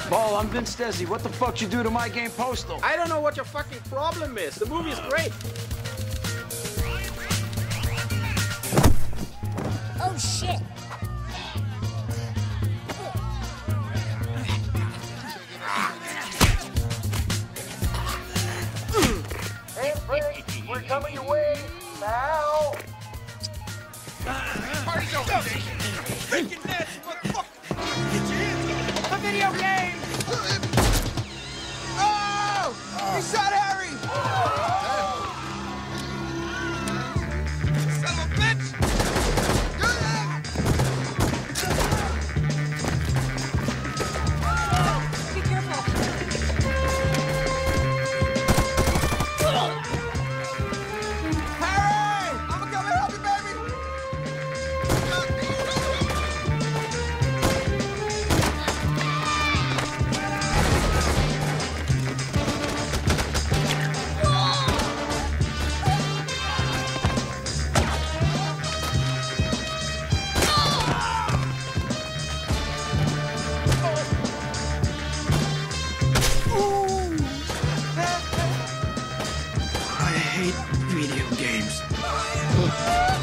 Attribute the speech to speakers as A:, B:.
A: Boll, I'm Vince Desi. What the fuck you do to my game Postal?
B: I don't know what your fucking problem is. The movie is great.
C: Oh, shit.
A: Hey, Frank, we're coming your way now.
D: Party's over, Jason. Freaking nasty motherfucker. Get your hands up.
B: The video game!
D: Oh! He shot Harry! Son of a bitch!
C: Be careful.
D: Harry! I'm gonna come and help you, baby!
A: I hate video games.